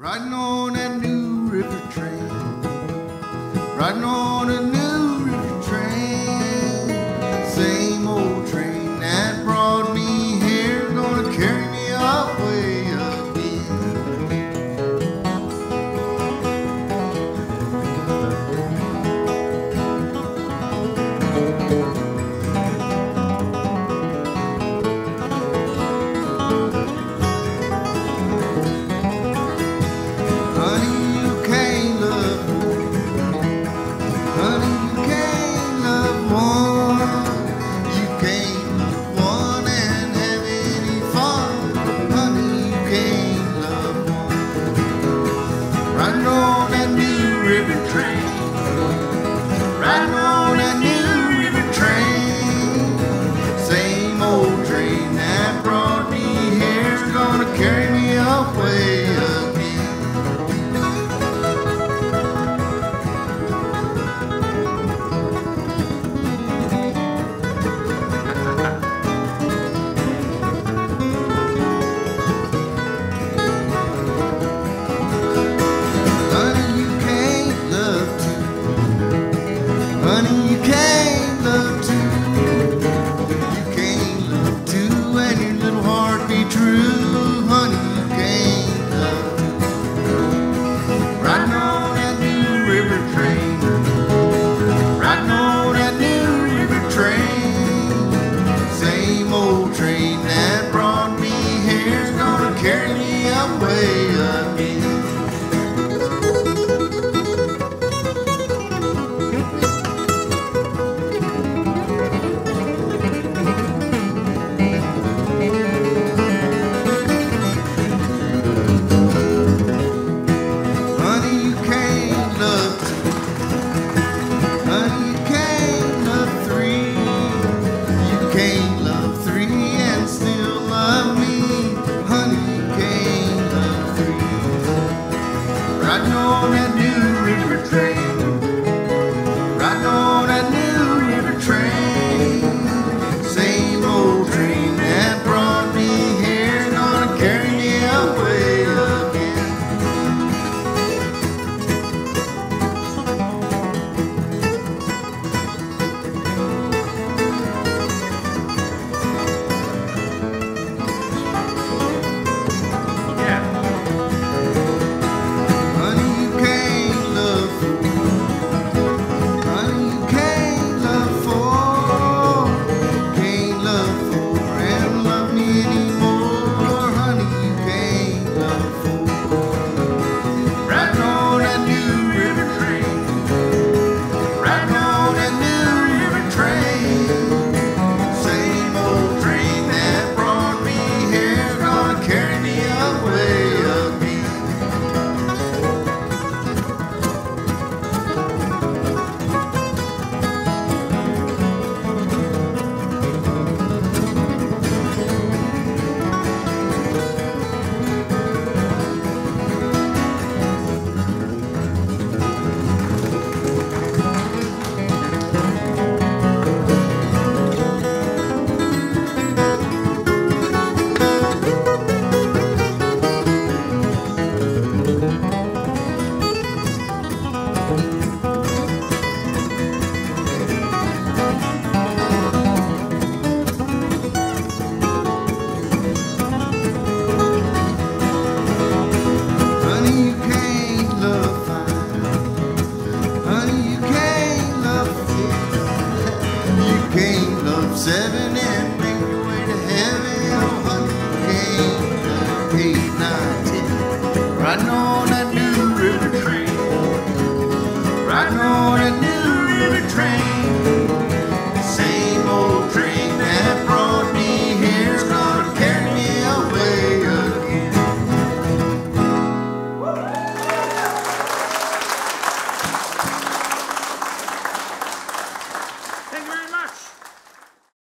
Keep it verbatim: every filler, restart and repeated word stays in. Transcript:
Riding on that new river train, riding on a new river train, same old train that brought me here, gonna carry me away again. Riding on that new river train, riding on that new river train, same old train that brought me here's gonna carry me away again. Honey, you can't love two. You can't love two and your little heart be true. Honey, you can't love two. Riding on that new river train, riding on that new river train, same old train that brought me here's gonna carry me away again. Riding on that new river train, riding on that new river train, same old train that brought me here, gonna carry me away again. Seven and make your way to heaven. Oh, honey, you can't love eight, nine, ten. Riding on that new river train, riding on